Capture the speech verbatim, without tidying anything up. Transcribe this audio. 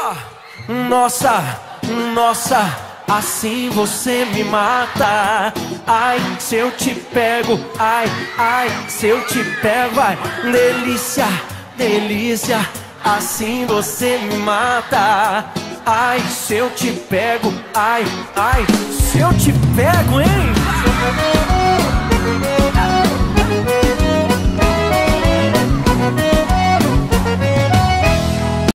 Nossa, nossa, assim você me mata. Ai, se eu te pego, ai, ai, se eu te pego, ai, delícia, delícia, assim você me mata. Ai, se eu te pego, ai, ai, se eu te pego, hein?